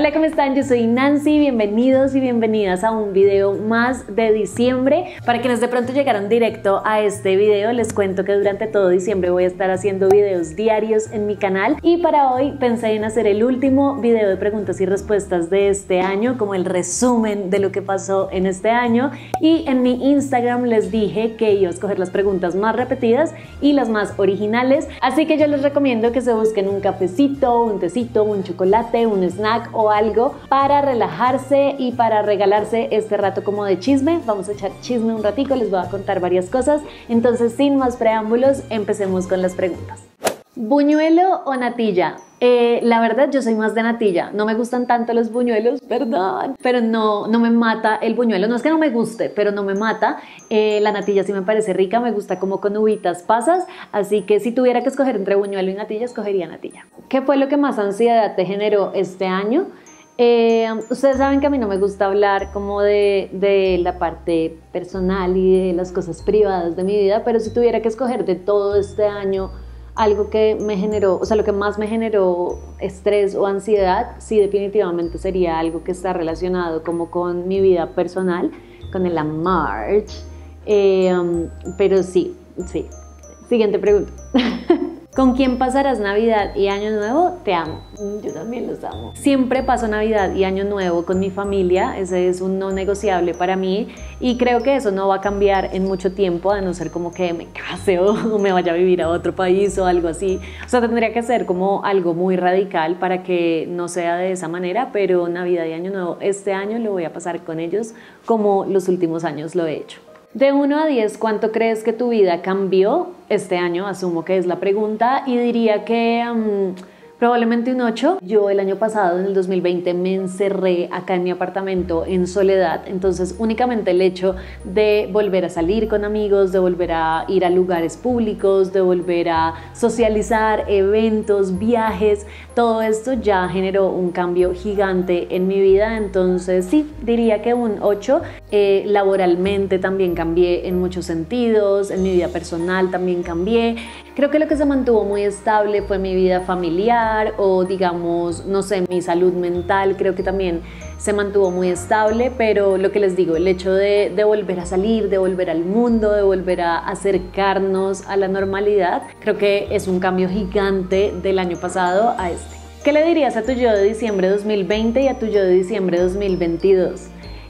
Hola, ¿cómo están? Yo soy Nancy, bienvenidos y bienvenidas a un video más de diciembre. Para quienes de pronto llegaron directo a este video, les cuento que durante todo diciembre voy a estar haciendo videos diarios en mi canal y para hoy pensé en hacer el último video de preguntas y respuestas de este año, como el resumen de lo que pasó en este año, y en mi Instagram les dije que iba a escoger las preguntas más repetidas y las más originales, así que yo les recomiendo que se busquen un cafecito, un tecito, un chocolate, un snack o algo para relajarse y para regalarse este rato como de chisme. Vamos a echar chisme un ratico, les voy a contar varias cosas. Entonces, sin más preámbulos, empecemos con las preguntas. ¿Buñuelo o natilla? La verdad yo soy más de natilla, no me gustan tanto los buñuelos, perdón, pero no me mata el buñuelo, no es que no me guste, pero no me mata. La natilla sí me parece rica, me gusta como con uvitas pasas, así que si tuviera que escoger entre buñuelo y natilla, escogería natilla. ¿Qué fue lo que más ansiedad te generó este año? Ustedes saben que a mí no me gusta hablar como de la parte personal y de las cosas privadas de mi vida, pero si tuviera que escoger de todo este año algo que me generó, o sea, lo que más me generó estrés o ansiedad, sí, definitivamente sería algo que está relacionado como con mi vida personal, con el amor. Pero sí. Siguiente pregunta. ¿Con quién pasarás Navidad y Año Nuevo? Te amo. Yo también los amo. Siempre paso Navidad y Año Nuevo con mi familia, ese es un no negociable para mí y creo que eso no va a cambiar en mucho tiempo, a no ser como que me case o me vaya a vivir a otro país o algo así. O sea, tendría que ser como algo muy radical para que no sea de esa manera, pero Navidad y Año Nuevo este año lo voy a pasar con ellos como los últimos años lo he hecho. De 1 a 10, ¿cuánto crees que tu vida cambió este año? Asumo que es la pregunta y diría que probablemente un 8. Yo el año pasado, en el 2020, me encerré acá en mi apartamento en soledad, entonces únicamente el hecho de volver a salir con amigos, de volver a ir a lugares públicos, de volver a socializar, eventos, viajes, todo esto ya generó un cambio gigante en mi vida, entonces sí, diría que un 8. Laboralmente también cambié en muchos sentidos, en mi vida personal también cambié. Creo que lo que se mantuvo muy estable fue mi vida familiar o digamos, no sé, mi salud mental, creo que también se mantuvo muy estable, pero lo que les digo, el hecho de volver a salir, de volver al mundo, de volver a acercarnos a la normalidad, creo que es un cambio gigante del año pasado a este. ¿Qué le dirías a tu yo de diciembre 2020 y a tu yo de diciembre 2022?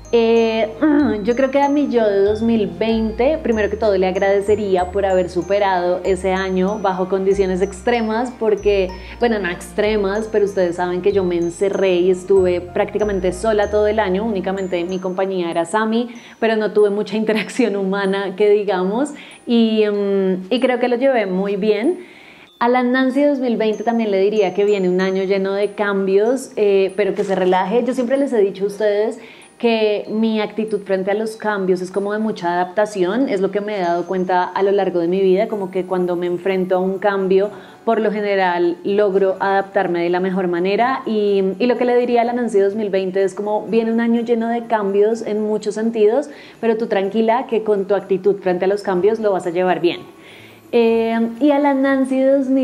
Yo creo que a mi yo de 2020, primero que todo le agradecería por haber superado ese año bajo condiciones extremas, porque, bueno, no extremas, pero ustedes saben que yo me encerré y estuve prácticamente sola todo el año, únicamente mi compañía era Sammy, pero no tuve mucha interacción humana que digamos, y creo que lo llevé muy bien. A la Nancy 2020 también le diría que viene un año lleno de cambios, pero que se relaje. Yo siempre les he dicho a ustedes que mi actitud frente a los cambios es como de mucha adaptación, es lo que me he dado cuenta a lo largo de mi vida, como que cuando me enfrento a un cambio, por lo general logro adaptarme de la mejor manera y lo que le diría a la Nancy 2020 es como viene un año lleno de cambios en muchos sentidos, pero tú tranquila que con tu actitud frente a los cambios lo vas a llevar bien. Y a la Nancy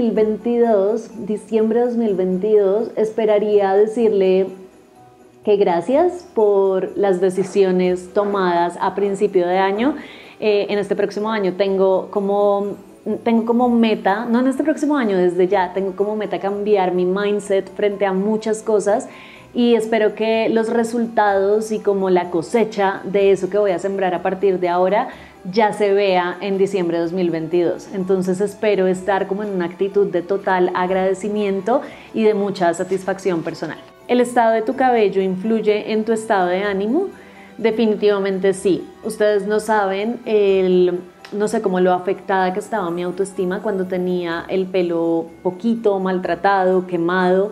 2022, diciembre 2022, esperaría decirle que gracias por las decisiones tomadas a principio de año. En este próximo año tengo como meta, no en este próximo año, desde ya, tengo como meta cambiar mi mindset frente a muchas cosas y espero que los resultados y como la cosecha de eso que voy a sembrar a partir de ahora ya se vea en diciembre de 2022. Entonces espero estar como en una actitud de total agradecimiento y de mucha satisfacción personal. ¿El estado de tu cabello influye en tu estado de ánimo? Definitivamente sí. Ustedes no saben no sé cómo lo afectada que estaba mi autoestima cuando tenía el pelo poquito maltratado, quemado.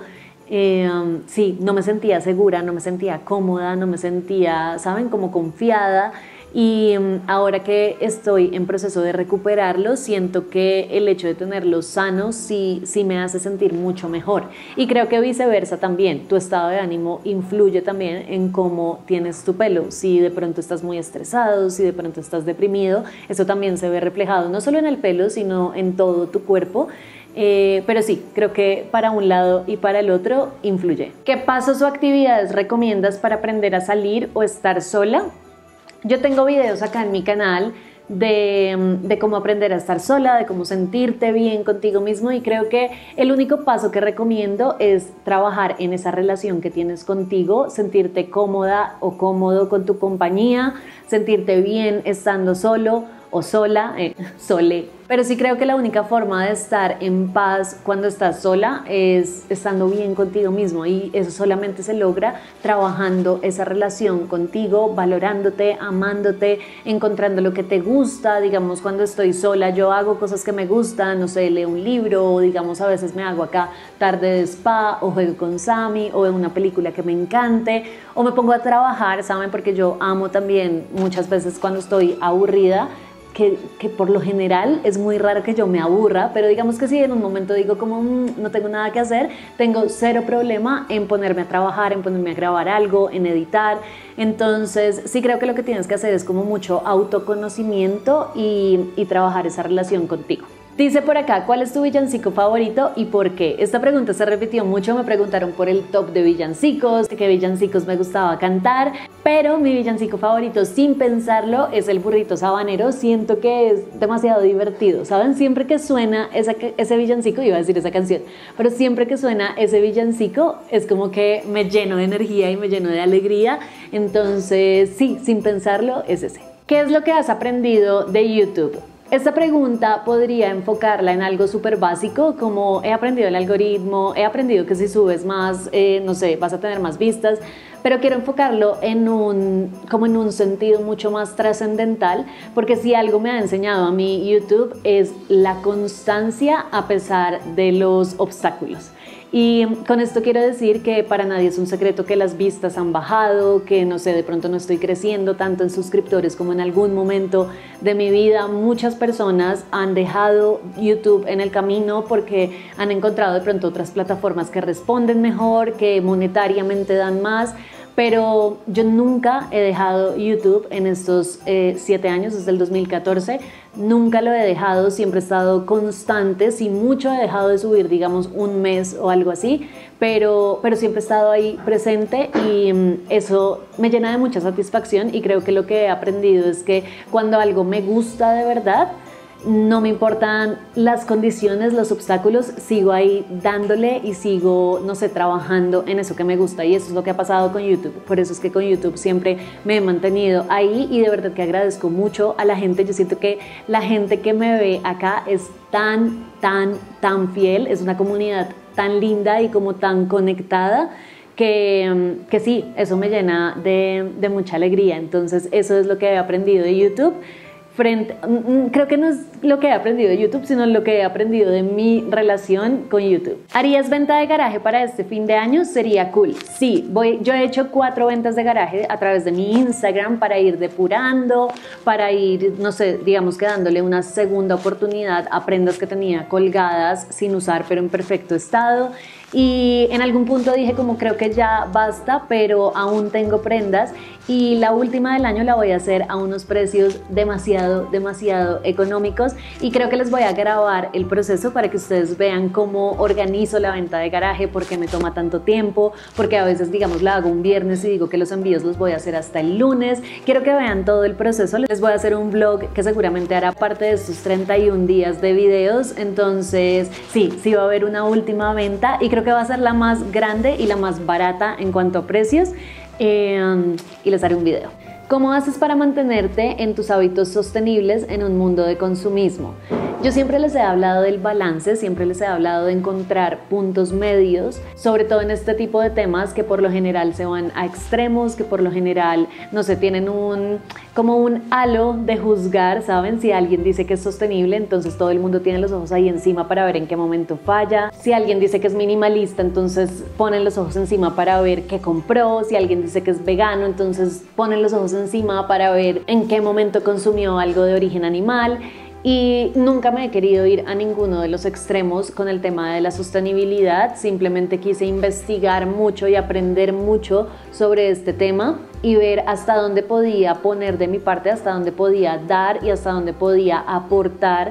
Sí, no me sentía segura, no me sentía cómoda, no me sentía, ¿saben?, como confiada. Y ahora que estoy en proceso de recuperarlo, siento que el hecho de tenerlo sano sí me hace sentir mucho mejor. Y creo que viceversa también, tu estado de ánimo influye también en cómo tienes tu pelo. Si de pronto estás muy estresado, si de pronto estás deprimido, eso también se ve reflejado no solo en el pelo, sino en todo tu cuerpo. Pero sí, creo que para un lado y para el otro influye. ¿Qué pasos o actividades recomiendas para aprender a salir o estar sola? Yo tengo videos acá en mi canal de cómo aprender a estar sola, de cómo sentirte bien contigo mismo, y creo que el único paso que recomiendo es trabajar en esa relación que tienes contigo, sentirte cómoda o cómodo con tu compañía, sentirte bien estando solo o sola, sole. Pero sí creo que la única forma de estar en paz cuando estás sola es estando bien contigo mismo, y eso solamente se logra trabajando esa relación contigo, valorándote, amándote, encontrando lo que te gusta. Digamos, cuando estoy sola yo hago cosas que me gustan, no sé, leo un libro, o digamos a veces me hago acá tarde de spa, o juego con Sammy, o veo una película que me encante, o me pongo a trabajar, ¿saben? Porque yo amo también muchas veces cuando estoy aburrida, que por lo general es muy raro que yo me aburra, pero digamos que si en un momento digo como no tengo nada que hacer, tengo cero problema en ponerme a trabajar, en ponerme a grabar algo, en editar. Entonces sí creo que lo que tienes que hacer es como mucho autoconocimiento y trabajar esa relación contigo. Dice por acá, ¿cuál es tu villancico favorito y por qué? Esta pregunta se repitió mucho, me preguntaron por el top de villancicos, qué villancicos me gustaba cantar, pero mi villancico favorito, sin pensarlo, es el Burrito Sabanero. Siento que es demasiado divertido, ¿saben? Siempre que suena ese villancico, iba a decir esa canción, pero siempre que suena ese villancico es como que me lleno de energía y me lleno de alegría. Entonces sí, sin pensarlo, es ese. ¿Qué es lo que has aprendido de YouTube? Esta pregunta podría enfocarla en algo súper básico, como he aprendido el algoritmo, he aprendido que si subes más, no sé, vas a tener más vistas, pero quiero enfocarlo como en un sentido mucho más trascendental, porque si algo me ha enseñado a mí YouTube es la constancia a pesar de los obstáculos. Y con esto quiero decir que para nadie es un secreto que las vistas han bajado, que no sé, de pronto no estoy creciendo tanto en suscriptores como en algún momento de mi vida. Muchas personas han dejado YouTube en el camino porque han encontrado de pronto otras plataformas que responden mejor, que monetariamente dan más. Pero yo nunca he dejado YouTube en estos 7 años, desde el 2014, nunca lo he dejado, siempre he estado constante, si mucho he dejado de subir, digamos un mes o algo así, pero siempre he estado ahí presente, y eso me llena de mucha satisfacción. Y creo que lo que he aprendido es que cuando algo me gusta de verdad, no me importan las condiciones, los obstáculos, sigo ahí dándole y sigo, no sé, trabajando en eso que me gusta, y eso es lo que ha pasado con YouTube. Por eso es que con YouTube siempre me he mantenido ahí, y de verdad que agradezco mucho a la gente. Yo siento que la gente que me ve acá es tan fiel, es una comunidad tan linda y como tan conectada, que sí, eso me llena de mucha alegría. Entonces eso es lo que he aprendido de YouTube. Creo que no es lo que he aprendido de YouTube, sino lo que he aprendido de mi relación con YouTube. ¿Harías venta de garaje para este fin de año? Sería cool. Sí, yo he hecho 4 ventas de garaje a través de mi Instagram para ir depurando, para ir, no sé, digamos que dándole una segunda oportunidad a prendas que tenía colgadas sin usar pero en perfecto estado. Y en algún punto dije como creo que ya basta, pero aún tengo prendas, y la última del año la voy a hacer a unos precios demasiado económicos, y creo que les voy a grabar el proceso para que ustedes vean cómo organizo la venta de garaje, por qué me toma tanto tiempo, porque a veces digamos la hago un viernes y digo que los envíos los voy a hacer hasta el lunes. Quiero que vean todo el proceso. Les voy a hacer un vlog que seguramente hará parte de estos 31 días de videos. Entonces sí va a haber una última venta, y creo que va a ser la más grande y la más barata en cuanto a precios, y les haré un video. ¿Cómo haces para mantenerte en tus hábitos sostenibles en un mundo de consumismo? Yo siempre les he hablado del balance, siempre les he hablado de encontrar puntos medios, sobre todo en este tipo de temas que por lo general se van a extremos, que por lo general, no sé, tienen como un halo de juzgar, ¿saben? Si alguien dice que es sostenible, entonces todo el mundo tiene los ojos ahí encima para ver en qué momento falla. Si alguien dice que es minimalista, entonces ponen los ojos encima para ver qué compró. Si alguien dice que es vegano, entonces ponen los ojos encima para ver en qué momento consumió algo de origen animal. Y nunca me he querido ir a ninguno de los extremos con el tema de la sostenibilidad. Simplemente quise investigar mucho y aprender mucho sobre este tema y ver hasta dónde podía poner de mi parte, hasta dónde podía dar y hasta dónde podía aportar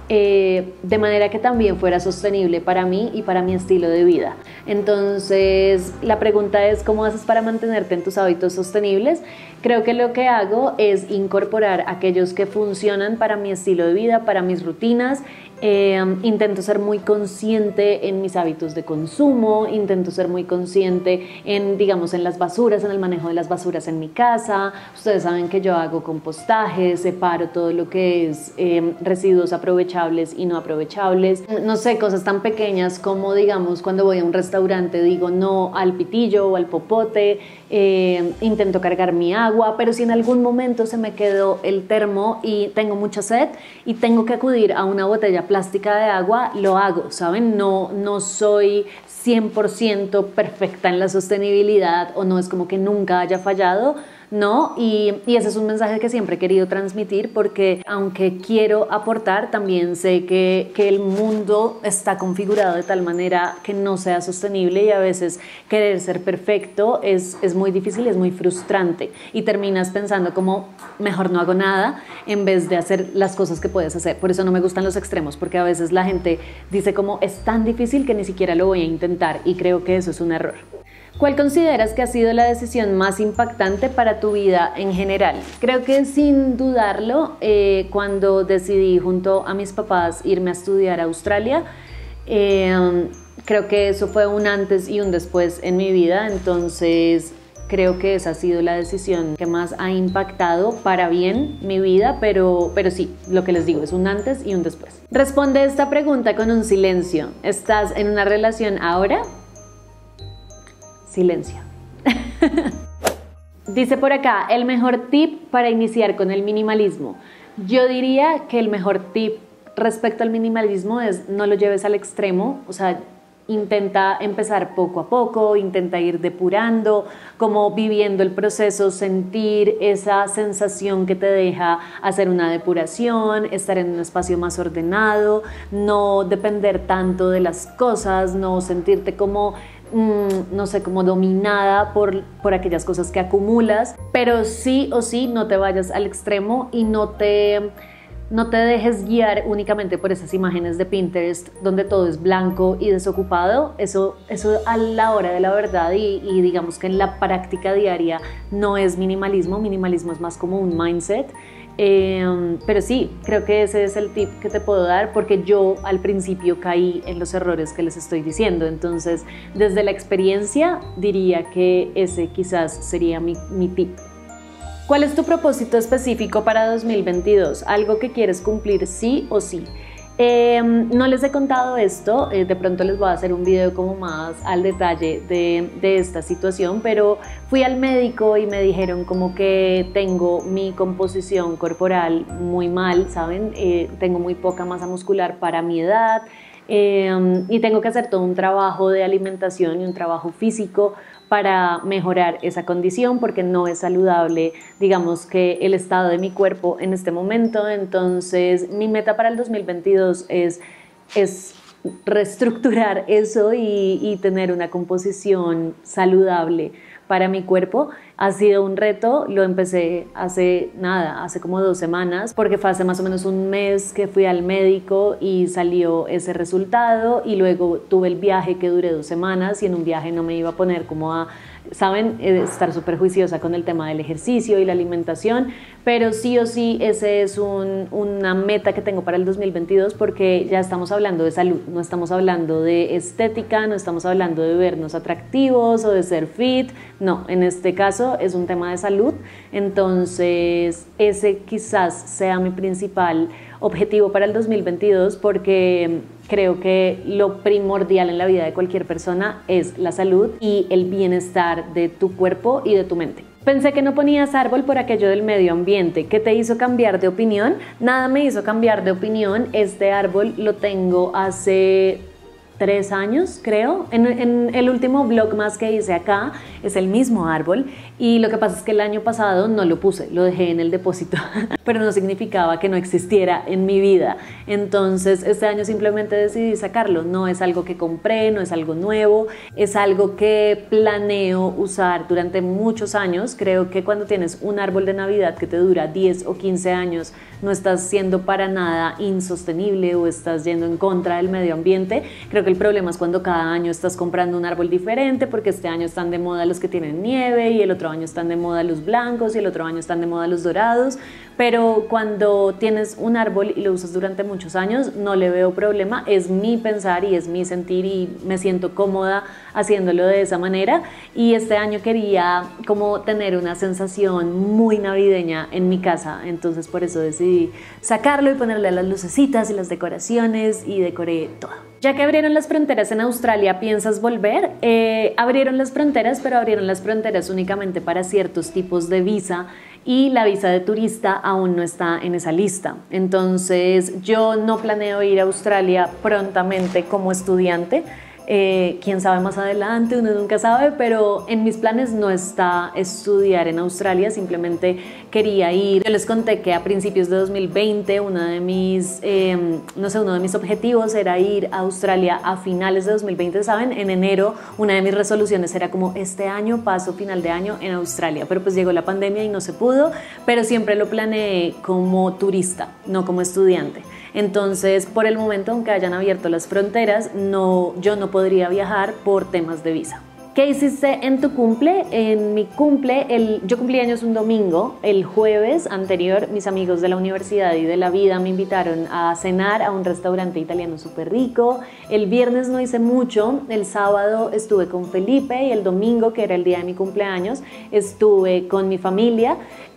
de manera que también fuera sostenible para mí y para mi estilo de vida. Entonces, la pregunta es, ¿cómo haces para mantenerte en tus hábitos sostenibles? Creo que lo que hago es incorporar aquellos que funcionan para mi estilo de vida, para mis rutinas. Intento ser muy consciente en mis hábitos de consumo, intento ser muy consciente en, digamos, en las basuras, en el manejo de las basuras en mi casa. Ustedes saben que yo hago compostaje, separo todo lo que es residuos aprovechables y no aprovechables. No sé, cosas tan pequeñas como, digamos, cuando voy a un restaurante digo no al pitillo o al popote. Intento cargar mi agua, pero si en algún momento se me quedó el termo y tengo mucha sed y tengo que acudir a una botella plástica de agua, lo hago, ¿saben? No soy 100% perfecta en la sostenibilidad, o no es como que nunca haya fallado, ¿no? Y ese es un mensaje que siempre he querido transmitir, porque aunque quiero aportar, también sé que el mundo está configurado de tal manera que no sea sostenible, y a veces querer ser perfecto es muy difícil, es muy frustrante, y terminas pensando como mejor no hago nada en vez de hacer las cosas que puedes hacer. Por eso no me gustan los extremos, porque a veces la gente dice como es tan difícil que ni siquiera lo voy a intentar, y creo que eso es un error. ¿Cuál consideras que ha sido la decisión más impactante para tu vida en general? Creo que sin dudarlo, cuando decidí junto a mis papás irme a estudiar a Australia, creo que eso fue un antes y un después en mi vida. Entonces creo que esa ha sido la decisión que más ha impactado para bien mi vida, pero sí, lo que les digo es un antes y un después. Responde esta pregunta con un silencio. ¿Estás en una relación ahora? Silencio. Dice por acá, el mejor tip para iniciar con el minimalismo. Yo diría que el mejor tip respecto al minimalismo es no lo lleves al extremo, o sea, intenta empezar poco a poco, intenta ir depurando, como viviendo el proceso, sentir esa sensación que te deja hacer una depuración, estar en un espacio más ordenado, no depender tanto de las cosas, no sentirte como no sé, como dominada por aquellas cosas que acumulas, pero sí o sí no te vayas al extremo y no te dejes guiar únicamente por esas imágenes de Pinterest donde todo es blanco y desocupado. Eso a la hora de la verdad y digamos que en la práctica diaria no es minimalismo. Minimalismo es más como un mindset. Pero sí, creo que ese es el tip que te puedo dar, porque yo al principio caí en los errores que les estoy diciendo. Entonces, desde la experiencia diría que ese quizás sería mi tip. ¿Cuál es tu propósito específico para 2022? ¿Algo que quieres cumplir sí o sí? No les he contado esto, de pronto les voy a hacer un video como más al detalle de esta situación, pero fui al médico y me dijeron como que tengo mi composición corporal muy mal, ¿saben? Tengo muy poca masa muscular para mi edad, y tengo que hacer todo un trabajo de alimentación y un trabajo físico para mejorar esa condición, porque no es saludable, digamos, que el estado de mi cuerpo en este momento. Entonces mi meta para el 2022 es reestructurar eso y tener una composición saludable para mi cuerpo. Ha sido un reto, lo empecé hace como 2 semanas, porque fue hace más o menos un mes que fui al médico y salió ese resultado, y luego tuve el viaje que duré 2 semanas, y en un viaje no me iba a poner como a, ¿saben?, estar súper juiciosa con el tema del ejercicio y la alimentación, pero sí o sí ese es una meta que tengo para el 2022, porque ya estamos hablando de salud, no estamos hablando de estética, no estamos hablando de vernos atractivos o de ser fit, no, en este caso es un tema de salud. Entonces ese quizás sea mi principal objetivo para el 2022, porque creo que lo primordial en la vida de cualquier persona es la salud y el bienestar de tu cuerpo y de tu mente. Pensé que no ponías árbol por aquello del medio ambiente. ¿Qué te hizo cambiar de opinión? Nada me hizo cambiar de opinión. Este árbol lo tengo hace 3 años, creo. En el último vlog más que hice acá es el mismo árbol y lo que pasa es que el año pasado no lo puse, lo dejé en el depósito, pero no significaba que no existiera en mi vida. Entonces este año simplemente decidí sacarlo. No es algo que compré, no es algo nuevo, es algo que planeo usar durante muchos años. Creo que cuando tienes un árbol de Navidad que te dura 10 o 15 años, no estás siendo para nada insostenible o estás yendo en contra del medio ambiente. Creo que el problema es cuando cada año estás comprando un árbol diferente, porque este año están de moda los que tienen nieve y el otro año están de moda los blancos y el otro año están de moda los dorados, pero cuando tienes un árbol y lo usas durante muchos años no le veo problema. Es mi pensar y es mi sentir y me siento cómoda haciéndolo de esa manera, y este año quería como tener una sensación muy navideña en mi casa, entonces por eso decidí sacarlo y ponerle las lucecitas y las decoraciones y decoré todo. Ya que abrieron las fronteras en Australia, ¿piensas volver? Abrieron las fronteras, pero abrieron las fronteras únicamente para ciertos tipos de visa y la visa de turista aún no está en esa lista. Entonces yo no planeo ir a Australia prontamente como estudiante. Quién sabe más adelante, uno nunca sabe, pero en mis planes no está estudiar en Australia. Simplemente quería ir. Yo les conté que a principios de 2020 uno de mis objetivos era ir a Australia a finales de 2020, ¿saben? En enero una de mis resoluciones era como este año paso final de año en Australia, pero pues llegó la pandemia y no se pudo, pero siempre lo planeé como turista, no como estudiante. Entonces, por el momento, aunque hayan abierto las fronteras, yo no podría viajar por temas de visa. ¿Qué hiciste en tu cumple? En mi cumple, yo cumplí años un domingo. El jueves anterior, mis amigos de la universidad y de la vida me invitaron a cenar a un restaurante italiano súper rico. El viernes no hice mucho, el sábado estuve con Felipe y el domingo, que era el día de mi cumpleaños, estuve con mi familia.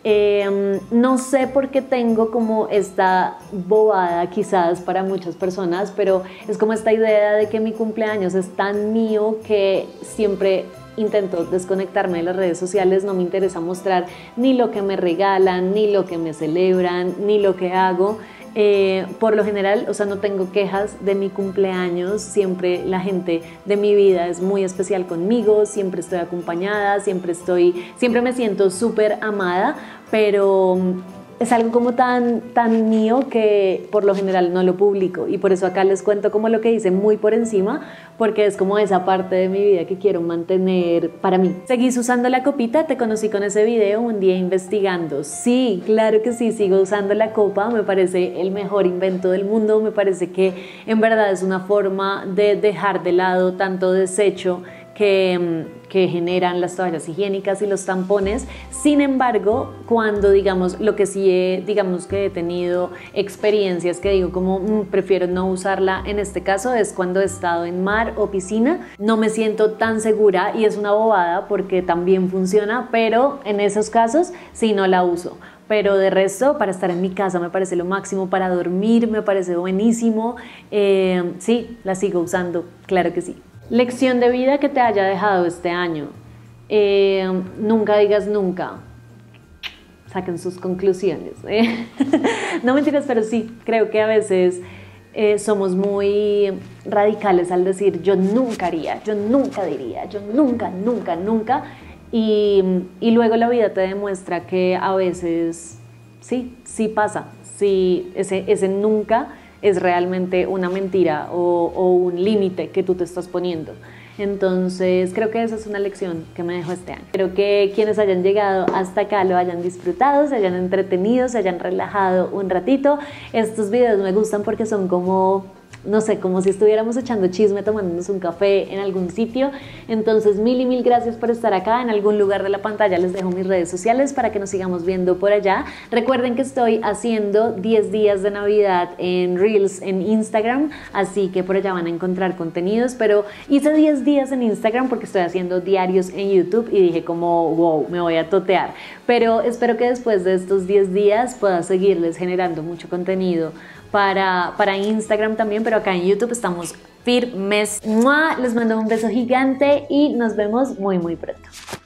No sé por qué tengo como esta bobada quizás para muchas personas, pero es como esta idea de que mi cumpleaños es tan mío que siempre intento desconectarme de las redes sociales. No me interesa mostrar ni lo que me regalan, ni lo que me celebran, ni lo que hago. Por lo general, o sea, no tengo quejas de mi cumpleaños. Siempre la gente de mi vida es muy especial conmigo, siempre estoy acompañada, siempre me siento súper amada, pero es algo como tan mío que por lo general no lo publico, y por eso acá les cuento como lo que hice muy por encima, porque es como esa parte de mi vida que quiero mantener para mí. ¿Seguís usando la copita? Te conocí con ese video un día investigando. Sí, claro que sí, sigo usando la copa. Me parece el mejor invento del mundo. Me parece que en verdad es una forma de dejar de lado tanto desecho que generan las toallas higiénicas y los tampones. Sin embargo, cuando digamos que he tenido experiencias que digo como prefiero no usarla, en este caso es cuando he estado en mar o piscina, no me siento tan segura, y es una bobada porque también funciona, pero en esos casos sí no la uso. Pero de resto, para estar en mi casa me parece lo máximo, para dormir me parece buenísimo. Sí, la sigo usando, claro que sí. Lección de vida que te haya dejado este año. Nunca digas nunca. Saquen sus conclusiones. No, mentiras, pero sí, creo que a veces somos muy radicales al decir yo nunca haría, yo nunca diría, yo nunca, nunca, nunca. Y luego la vida te demuestra que a veces sí pasa. Sí, ese nunca es realmente una mentira o un límite que tú te estás poniendo. Entonces creo que esa es una lección que me dejó este año. Espero que quienes hayan llegado hasta acá lo hayan disfrutado, se hayan entretenido, se hayan relajado un ratito. Estos videos me gustan porque son como, no sé, como si estuviéramos echando chisme, tomándonos un café en algún sitio. Entonces mil gracias por estar acá. En algún lugar de la pantalla les dejo mis redes sociales para que nos sigamos viendo por allá. Recuerden que estoy haciendo 10 días de Navidad en Reels en Instagram, así que por allá van a encontrar contenidos, pero hice 10 días en Instagram porque estoy haciendo diarios en YouTube y dije como wow, me voy a totear, pero espero que después de estos 10 días pueda seguirles generando mucho contenido para Instagram también, pero acá en YouTube estamos firmes. ¡Mua! Les mando un beso gigante y nos vemos muy pronto.